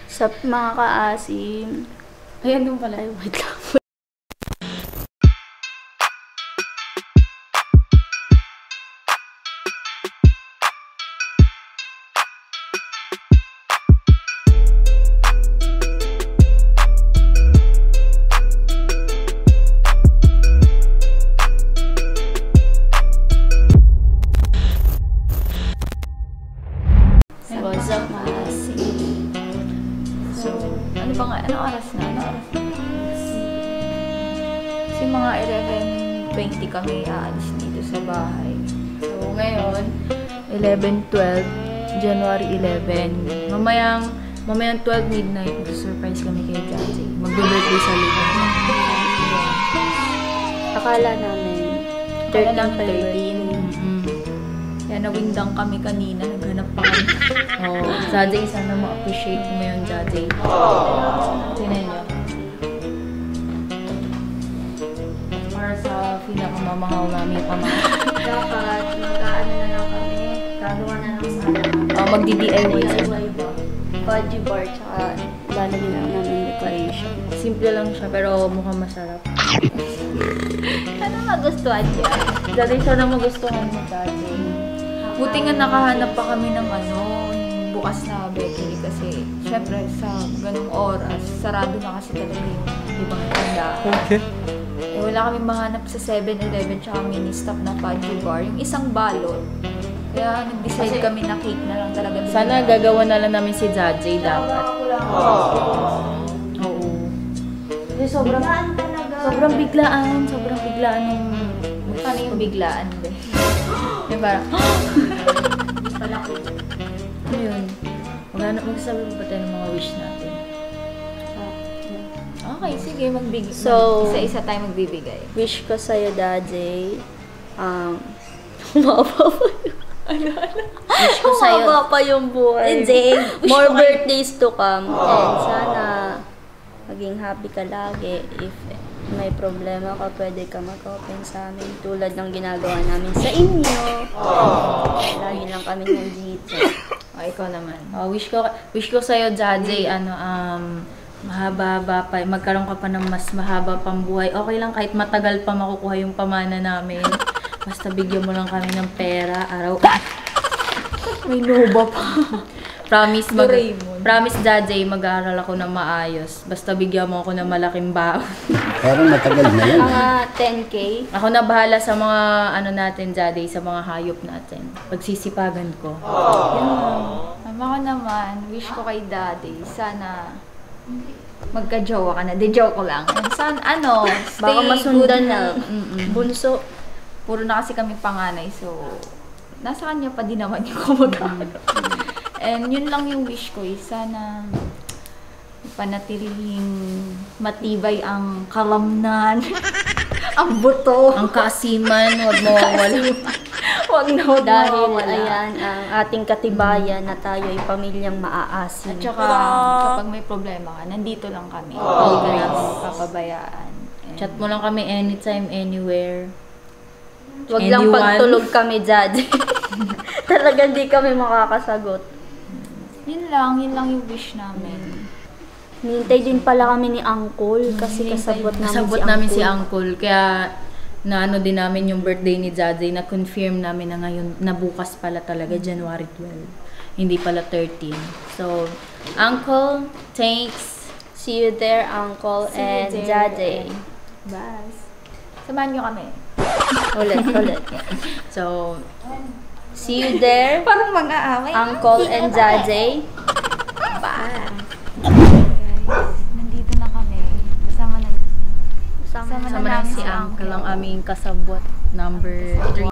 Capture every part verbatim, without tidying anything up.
Sa mga kaasim. Ayan yung pala. Ay, wait lang. What's up, mga kaasim? So, ano ba nga? Anong oras na? Anong oras na? Kasi mga eleven twenty kami aalis dito sa bahay. So, ngayon, eleven twelve, January eleven. Mamayang, mamayang twelve midnight, mag-surprise kami kay Dzadeey. Mag-birthday sa liban. Akala namin Akala namin thirteen. Kaya nawindang kami kanina, naghanap pa kami. Oh, Dzadeey, sana ma-appreciate mo yun, Dzadeey. Tinan nyo. Para sa pinakamamahal namin pamahal. dapat mag-ano na lang kami. Gagawa na lang sana. Oh, mag-D I Y ba? Fudgy bar, tsaka lalagyan lang namin decoration. Simple lang siya, pero mukhang masarap. Sana magustuhan siya. Dzadeey, sana magustuhan mo, Dzadeey. Buti nga nakahanap pa kami ng ano, bukas na bakery kasi syempre sa ganung oras, sarado na kasi talaga yung ibang tindahan. Okay. Eh, wala kami mahanap sa seven eleven tsaka mini-stop na fudgy bar, yung isang balot. Kaya nag-decide kami na cake na lang talaga. Sana gagawa na lang namin si Dzadeey dapat. Oo. Kasi sobrang, sobrang biglaan, sobrang biglaan yung, paano yung biglaan, be? Yung parang, palaki. Ano yun? Maghanap, magsasabi mo ba tayo ng mga wish natin? Okay, sige, magbigay. So, isa-isa tayo magbibigay. Wish ko sa'yo, Dzadeey, um, humaba pa yung, ano, ano? Wish ko sa'yo, humaba pa yung buhay. Dzadeey, more birthdays to come. And sana, maging happy ka lagi. If may problema ka, pwede ka mag-open sa amin. Tulad ng ginagawa namin sa inyo. Lagi lang kami nandito. O, ikaw naman. O, wish ko, wish ko sa'yo, Dzadeey, ano, um, mahaba-haba pa, magkaroon ka pa ng mas mahaba pang buhay. Okay lang kahit matagal pa makukuha yung pamana namin. Basta bigyan mo lang kami ng pera, araw. May loba pa. Promise, mag promise, Dzadeey, mag-aaral ako ng maayos. Basta bigyan mo ako ng malaking baon. Pero matagal na yan. Mga ten K. Ako na bahala sa mga ano natin, Dzadeey, sa mga hayop natin. Pagsisipagan ko. Yan lang. Tama ko naman, wish ko kay Dzadeey, sana magka-jowa ka na. Di joke ko lang. Sana, ano, stay Baka masundan good na. Mm -mm. Bunso. Puro na kasi kami panganay, so nasa kanya pa din naman yung kumagano. And yun lang yung wish ko, eh. Sana panatilihing matibay ang kalamnan, ang buto, ang kaasiman, wag mawawala. Wag na wag Dahil mawawala. ayan ang ating katibayan na tayo ay pamilyang maaasim. At saka kapag may problema ka, nandito lang kami. Hindi ka namin papabayaan. And chat mo lang kami anytime, anywhere. Wag lang pagtulog kami, Dzadeey. Talagang di kami makakasagot. Yun lang, yun lang yung wish namin. Nintay din pala kami ni Uncle kasi kasabot namin, kasabot si, namin Uncle. si Uncle. Kaya na ano din namin yung birthday ni Dzadeey, na confirm namin na ngayon, na bukas pala talaga, January twelve. Hindi pala thirteen. So, Uncle, thanks. See you there, Uncle See and you there. Dzadeey. Bye. Samahan nyo kami. Ulit, ulit. So, see you there, parang mag-aaway. Uncle and Dzadeey. Bye. Guys, nandito na kami. Kasama na, Sama, kasama na sama namin si Uncle, ang aming kasabwat number three.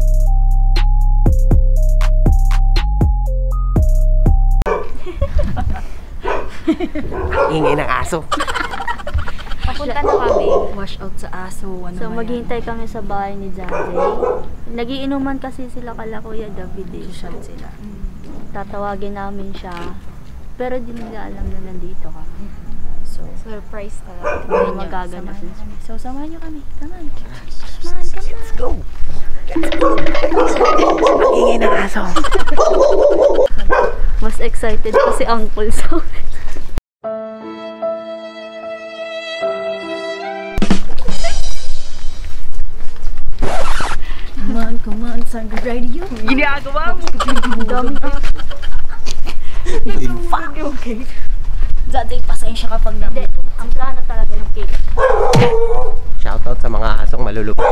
Ingay ng aso. Papunta na kami. Wash out sa aso. Ano So, man maghihintay kami sa bahay ni Dzadeey. Nagiinuman kasi sila kala Kuya David eh. yan. Sila. Tatawagin namin siya. Pero di nila alam na nandito kami. So, surprise talaga. Hindi magaganap. Samahan nyo kami. So, samahan nyo kami. Come on. Come on, come on. Let's go. Ingay ng aso. Mas excited pa si Uncle sa Saan ka ready yun? Ginagawa mo! Dami ka. Fuck! Okay. Dzadeey, pasensya kapag nabuto. Ang plano talaga ng cake. Shoutout sa mga asong malulupit.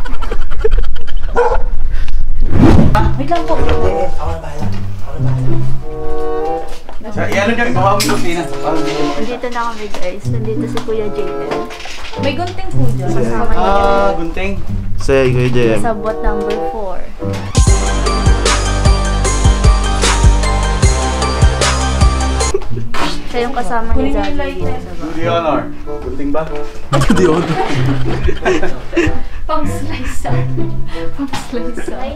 Wait lang po. Eh, ako na bahala. Ako na bahala. Sa iyan nyo, gawa mo yung kusina. Nandito na kami guys. Nandito si Kuya Jaden. May gunting po dyan. Kasama niya. Ah, gunting. Say, Kuya Jem. Sa bot number four. Siya yung kasama ni Dzadeey. Good honor. Gunting ba? Di yun. Pang-slice up. Pang-slice up.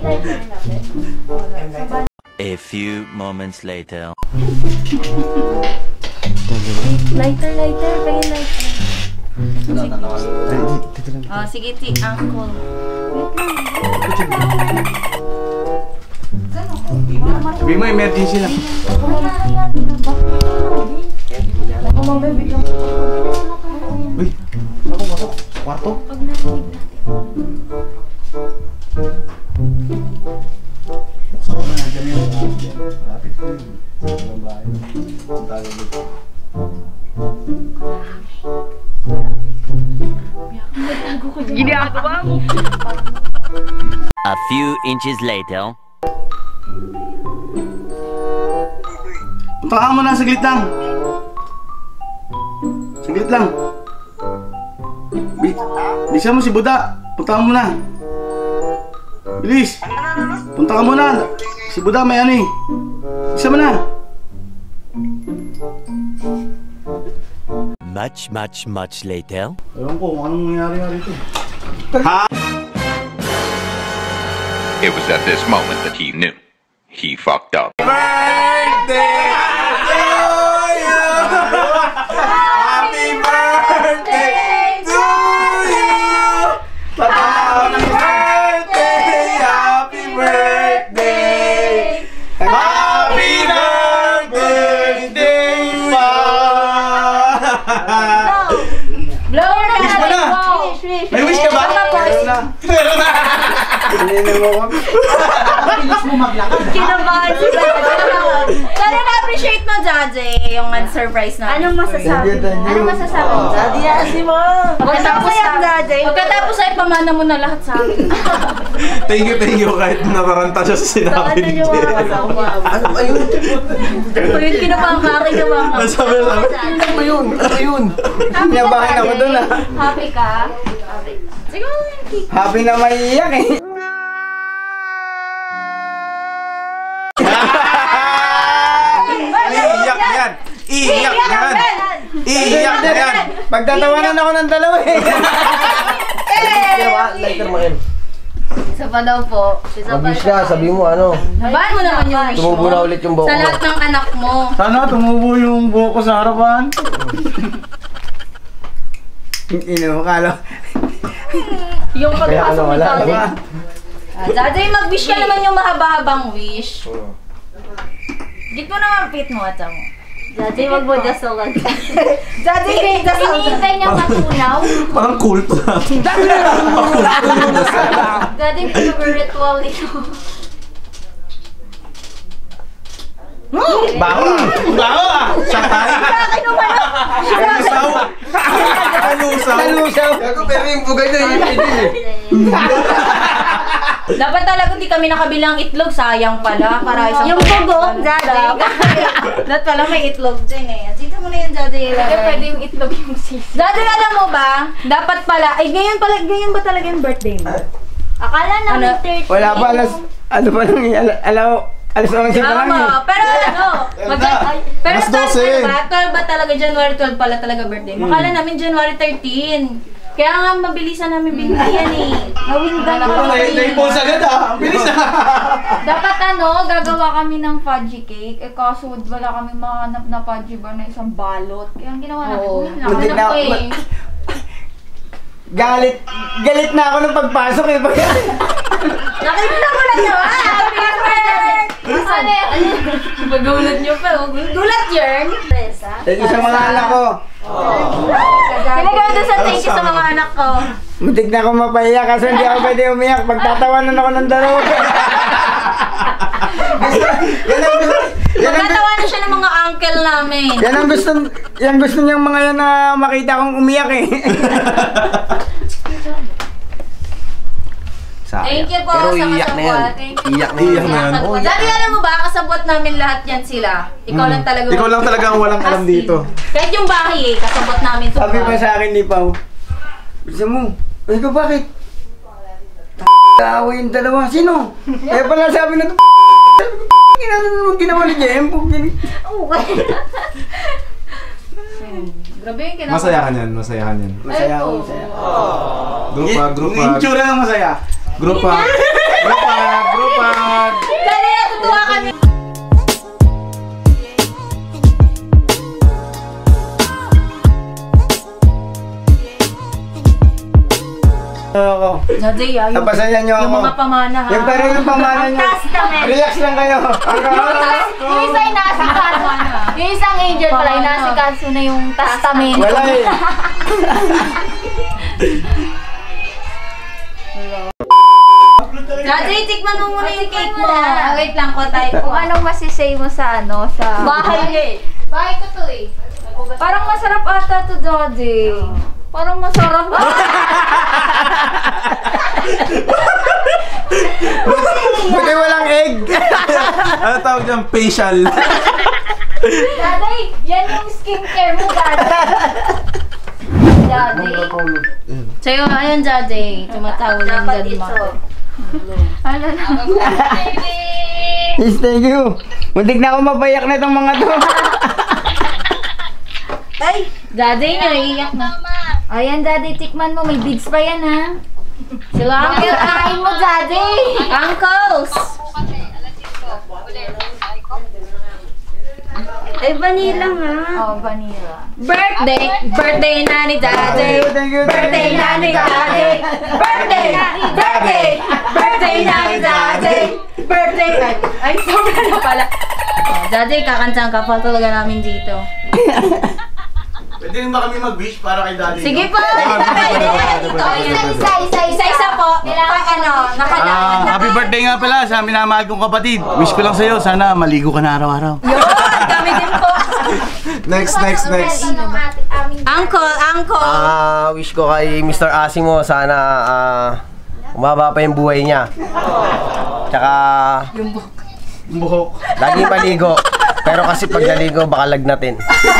A few moments later. Lighter, lighter. Pagin lighter. Oh, sige, ti, uncle. Sabi mo, emergency lang. Uy, ako masok sa kwarto. Buksan ko na dyan yun. Malapit ko yun. Ang bahay. Ang tayo dito. Ginagawa mo! A few inches later. Punta ka muna, saglit lang. Saglit lang. Bi bisa mo si Buda. Punta ka muna. Bilis. Punta ka muna. Si Buda may ano eh. Bisa mo na. Much, much, much later. Ewan ko kung anong nangyari nga rito. It was at this moment that he knew. He fucked up. Birthday to you! Happy birthday to you! Happy birthday! Happy birthday! Happy birthday, Ma! Blow na! Wish mo na! Wish, wish! May wish ka ba? Meron na! Meron na! Bilis mo maglakad. Kinabahan si Dzadeey. Sana na-appreciate mo, Dzadeey, yung surprise na. Anong masasabi mo? Anong masasabi mo? Dzadeey, mo! Pagkatapos ay, pagkatapos ay pamana mo na lahat sa akin. Thank you, thank you. Kahit nataranta siya sa sinabi ni Jem. Ano ba yun? Ito yung kinabahan ka, kinabahan ka. Sabi, sabi. Ano ba yun? Ano ba yun? Kinabahan ako dun ah. Happy ka? Happy. Siguro yung cake. Happy na maiiyak eh. Iiyak na yan! Iiyak na yan! Iiyak na yan! Pagtatawanan ako ng dalawa eh! Lighter mo rin. Isa pa daw po. Isa pa Mag-wish ka, sabi mo ano. Bahan mo naman yung wish mo. Tumubo na ulit yung buhok Sa mo. lahat ng anak mo. Sana tumubo yung buhok ko sa harapan. Ino, kala. Yung Kaya pagpasok ano, ni wala. Dzadeey. Ah, Dzadeey, mag-wish ka naman yung mahaba-habang wish. Git mo naman pit mo, atsa mo. Dzadeey, wag mo dasalan. Dzadeey, hinihintay niya matunaw. Parang kulto natin. Dzadeey, pinag-ritual nito. Baho ah! Baho ah! Sakay! Kalusaw! Kalusaw! Kalusaw! Ako pero yung bugay na yun. Dapat talaga hindi kami nakabilang itlog. Sayang pala. Para isang Yung pugo, Dzadeey. Dapat pala may itlog dyan eh. Dito mo na yung Dzadeey ilagay. Hindi pwede yung itlog yung sisi. Dzadeey, alam mo ba? Dapat pala. Ay, ngayon pala. Ngayon ba talaga yung birthday mo? Akala namin thirty. Wala pa alas... Ano pa nang... Alaw... Alas onse pa lang eh. Tama. Pero ano? Mag- pero Alas twelve dose. ano ba? twelve ba talaga? January twelve pala talaga birthday. Makala namin January thirteen. Kaya nga mabilisan namin binili yan eh. Nawinda na kami. Naipos agad ah! Ang bilis ah! Dapat ano, gagawa kami ng fudgy cake. Eh kaso wala kami mahanap na fudgy bar na isang balot. Kaya ang ginawa namin, Oo. bumili na kami Muntik ng na- cake. Galit... Galit na ako nung pagpasok eh. Nakita ko na nyo ah! Happy birthday! Ano yan? Magulat nyo pa. oh. Gulat yun. Thank you sa mga anak ko. Pinagawa doon sa thank you sa mga anak ko. Muntik na ako mapahiya kasi hindi ako pwede umiyak. Pagtatawanan ako ng dalawa. Yan ang gusto. Magkatawanan siya ng mga uncle namin. Yan ang gusto, yan gusto niyang mga yan na makita kong umiyak eh. Thank you po Pero sa iyak na yan. kasabot. Thank you. Iyak na yan. Kasabot. Dati alam mo ba, kasabot namin lahat yan sila. Ikaw lang talaga. Ikaw lang talaga ang walang alam dito. Kahit yung bahay eh, kasabot namin to. Sabi pa sa akin ni Pao, bisa mo, ay ko bakit? Kaaway yung dalawa, sino? Eh pala sabi na ito, ginagawa ginawa ni Jem. Okay. Grabe yung kinakawa. Masaya ka niyan, masaya ka niyan. Masaya ako, masaya. Group hug, group Yung hug. itsura ng masaya. Group hug. Group hug, group hug. Dali, natutuwa kami. Ako. Dzadeey, ah, yung, Napasayan niyo ako. yung mga pamana ha. Yung pero yung pamana niyo. Relax lang kayo. Yung isa inasikaso. Yung isang angel pala, inasikaso na yung testamento. Wala eh. Dzadeey, tikman mo muna yung cake mo. Ah, wait lang ko tayo. Kung anong masisay mo sa ano, sa... Bahay eh. Bahay ko to eh. Parang masarap ata to, Dzadeey. Parang masarap. Buti walang egg. Ano tawag dyan? Facial. Dzadeey, yan yung skincare mo, Dzadeey. Dzadeey. Sa'yo, ayun Dzadeey. Tumatawag yung godmother. Ano na? Yes, thank you. Muntik na ako mapayak na itong mga to. Ay! Dzadeey, naiiyak na. Ayan, Dzadeey, tikman mo. May beads pa yan, ha? Sila Bakit kain mo, Dzadeey? uncles! Eh, vanilla nga. Oh, vanilla. Birthday! Birthday na ni Dzadeey! Thank you, Birthday na ni Dzadeey! Birthday na ni Dzadeey! Birthday na ni Dzadeey! Birthday! Ay, ay sobra na pala. Oh, Dzadeey, kakantahan ka pa talaga namin dito. Pwede rin ba kami mag-wish para kay Daddy? Sige po! Isa-isa, isa-isa po. Pag ano, nakalaman Ah, na. happy birthday nga pala sa minamahal kong kapatid. Wish ko lang sa'yo, sana maligo ka na araw-araw. Yun! Kami din po. Next, next, next. Uncle, uncle! Ah, wish ko kay Mister Asimo sana ah umaba pa yung buhay niya. Tsaka Buhok. lagi maligo. Pero kasi pag naligo baka lagnatin.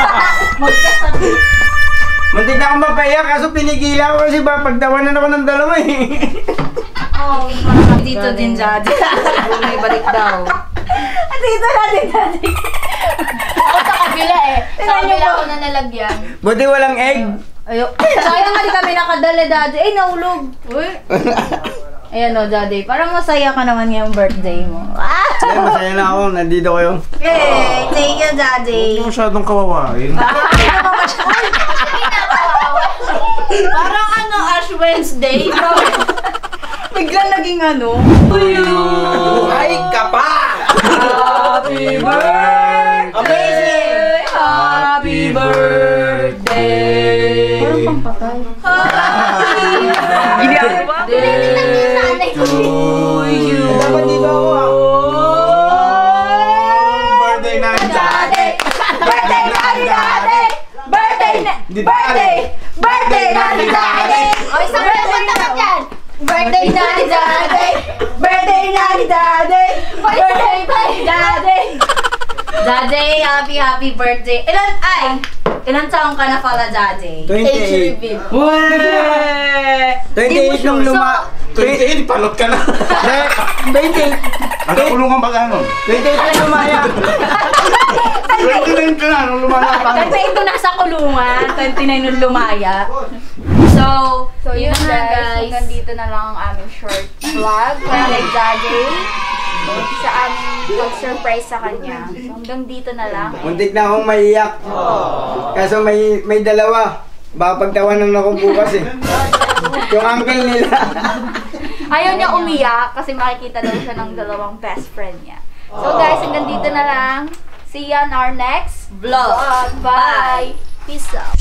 Muntik na ako mapayak kaso pinigilan ko kasi ba pagtawanan ako ng dalawa eh. Oh, dito din Dzadeey. May balik daw. Dito na din Dzadeey. Ako sa kabila eh. Sa kabila ako na nalagyan. Buti walang egg. Ayo. Sayang nga di kami nakadala Dzadeey. Ay, naulog. Uy. Ayan o, Dzadeey. Parang masaya ka naman ngayong birthday mo. Ah! Ay, masaya na ako. Nandito kayo. Hey, thank you, Dzadeey. Hindi masyadong kawawain. Parang ano, Ash Wednesday. Biglang naging ano. Ay, kapa! Happy birthday! Amazing! Happy birthday! Parang pampatay. Happy birthday to you! Dapat dito ako ah. Birthday na ni Dzadeey! Birthday na ni Dzadeey! Birthday na! Birthday! Birthday na ni Dzadeey! O, isang punta ka dyan. Birthday na ni Dzadeey! Birthday na ni Dzadeey! Birthday na ni Dzadeey! Dzadeey, happy happy birthday! Ilan, ay! Ilan taong ka na pala, Dzadeey? twenty-eight. Weh! twenty-eight nung luma... twenty-eight, palot ka na. twenty-eight. Ang kakulungan ba gano'n? twenty-eight nung lumaya. twenty-nine ka na nung lumaya pa. twenty-eight nung nasa kulungan, twenty-nine nung lumaya. So, So yun na, guys, hanggang dito na lang ang aming short vlog para kay Dzadeey sa aming pag-surprise sa kanya. So hanggang dito na lang. Muntik na akong maiyak. Kaso may may dalawa. Baka pagtawanan ako bukas eh. Yung uncle nila. Ayaw niya umiyak kasi makikita daw siya ng dalawang best friend niya. So guys, hanggang dito na lang. See you on our next vlog. vlog. Bye! Peace out.